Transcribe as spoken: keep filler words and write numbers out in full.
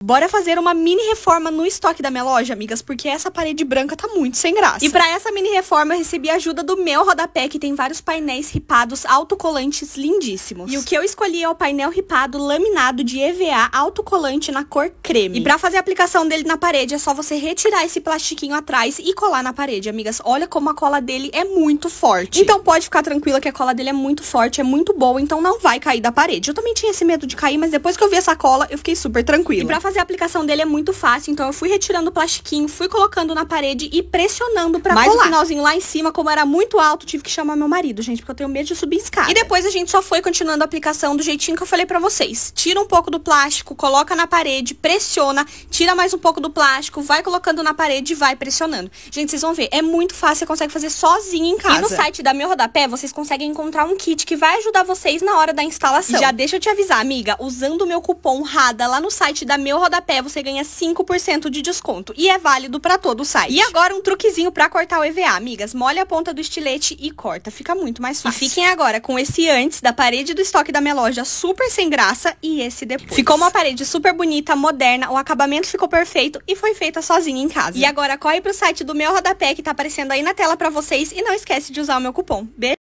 Bora fazer uma mini reforma no estoque da minha loja, amigas, porque essa parede branca tá muito sem graça. E pra essa mini reforma eu recebi a ajuda do meu rodapé, que tem vários painéis ripados autocolantes lindíssimos. E o que eu escolhi é o painel ripado laminado de E V A autocolante na cor creme. E pra fazer a aplicação dele na parede é só você retirar esse plastiquinho atrás e colar na parede, amigas. Olha como a cola dele é muito forte. Então pode ficar tranquila que a cola dele é muito forte, é muito boa, então não vai cair da parede. Eu também tinha esse medo de cair, mas depois que eu vi essa cola, eu fiquei super tranquila. E pra fazer a aplicação dele é muito fácil, então eu fui retirando o plastiquinho, fui colocando na parede e pressionando pra colar. Mas o finalzinho lá em cima, como era muito alto, tive que chamar meu marido, gente, porque eu tenho medo de subir escada. E depois a gente só foi continuando a aplicação do jeitinho que eu falei pra vocês. Tira um pouco do plástico, coloca na parede, pressiona, tira mais um pouco do plástico, vai colocando na parede e vai pressionando. Gente, vocês vão ver, é muito fácil, você consegue fazer sozinho em casa. E no site da Meu Rodapé, vocês conseguem encontrar um kit que vai ajudar vocês na hora da instalação. E já deixa eu te avisar, amiga, usando o meu cupom RADA lá no site da Meu Rodapé, você ganha cinco por cento de desconto. E é válido pra todo o site. E agora um truquezinho pra cortar o E V A, amigas. Molha a ponta do estilete e corta, fica muito mais fácil. E fiquem agora com esse antes da parede do estoque da minha loja, super sem graça, e esse depois. Ficou uma parede super bonita, moderna, o acabamento ficou perfeito e foi feita sozinha em casa. E agora corre pro site do Meu Rodapé, que tá aparecendo aí na tela pra vocês, e não esquece de usar o meu cupom. Beijo!